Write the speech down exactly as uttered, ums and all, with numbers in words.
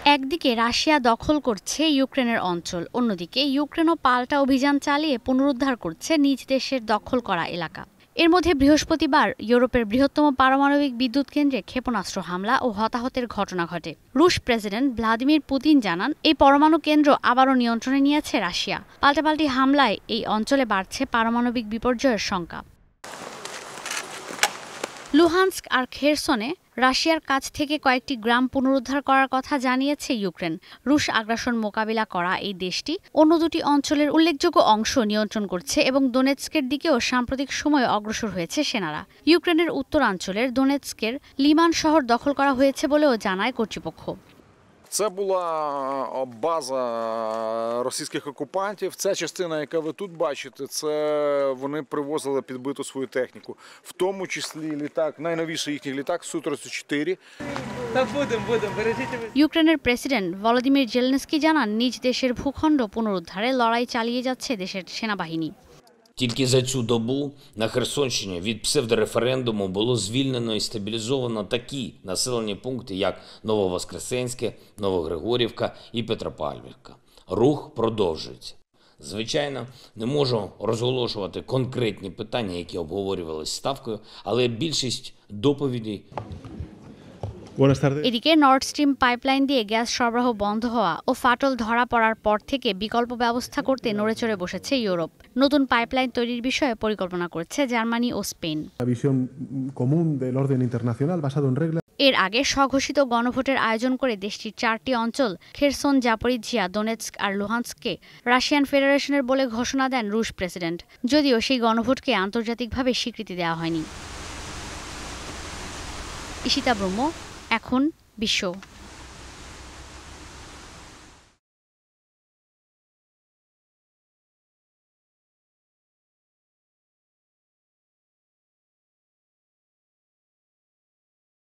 একদিকে রাশিয়া দখল করছে ইউক্রেনের অঞ্চল, অন্যদিকে ইউক্রেনও পাল্টা অভিযান চালিয়ে পুনরুদ্ধার করছে নিজ দেশের দখল করা এলাকা। এর মধ্যে বৃহস্পতিবার ইউরোপের বৃহত্তম পারমাণবিক বিদ্যুৎ কেন্দ্রে ক্ষেপণাস্ত্র হামলা ও হতাহতের ঘটনা ঘটে। রুশ প্রেসিডেন্ট ভ্লাদিমির পুতিন জানান, এই পরমাণু কেন্দ্র আবারও নিয়ন্ত্রণে নিয়েছে রাশিয়া। পাল্টাপাল্টি হামলায় এই অঞ্চলে বাড়ছে পারমাণবিক বিপর্যয়ের শঙ্কা। লুহান্স্ক আর খেরসনে রাশিয়ার কাছ থেকে কয়েকটি গ্রাম পুনরুদ্ধার করার কথা জানিয়েছে ইউক্রেন। রুশ আগ্রাসন মোকাবিলা করা এই দেশটি অন্য দুটি অঞ্চলের উল্লেখযোগ্য অংশ নিয়ন্ত্রণ করছে এবং দোনেৎস্কের দিকেও সাম্প্রতিক সময়ে অগ্রসর হয়েছে সেনারা। ইউক্রেনের উত্তরাঞ্চলের দোনেৎস্কের লিমান শহর দখল করা হয়েছে বলেও জানায় কর্তৃপক্ষ। Це була база російських окупантів. Ця частина, яка ви тут бачите, це вони привозили підбиту свою техніку. В тому числі літак, найновіший їхній літак Су тридцять чотири. Та будемо, будемо, бережіть. ইউক্রেনের প্রেসিডেন্ট ভলোদিমির জেলেনস্কি জানান, নিজ দেশের ভূখণ্ড পুনরুদ্ধারে লড়াই চালিয়ে যাচ্ছে দেশের সেনাবাহিনী। Тільки за цю добу на Херсонщині від псевдореферендуму було звільнено і стабілізовано такі населені пункти, як Нововоскресенське, Новогригорівка і Петропавлівка. Рух продовжується. Звичайно, не можу розголошувати конкретні питання, які обговорювалися ставкою, але більшість доповідей এদিকে নর্থ স্ট্রিম পাইপলাইন দিয়ে গ্যাস সরবরাহ বন্ধ হওয়া ও ফাটল ধরা পড়ার পর থেকে বিকল্প ব্যবস্থা করতে নড়েচড়ে বসেছে ইউরোপ। নতুন পাইপলাইন তৈরির বিষয়ে পরিকল্পনা করছে জার্মানি ও স্পেন। এর আগে স্বঘোষিত গণভোটের আয়োজন করে দেশটির চারটি অঞ্চল খেরসন, জাপোরিঝিয়া, দোনেৎস্ক আর লুহান্স্ককে রাশিয়ান ফেডারেশনের বলে ঘোষণা দেন রুশ প্রেসিডেন্ট, যদিও সেই গণভোটকে আন্তর্জাতিকভাবে স্বীকৃতি দেওয়া হয়নি। ঈশিতা ব্রহ্ম, এখন বিশ্ব।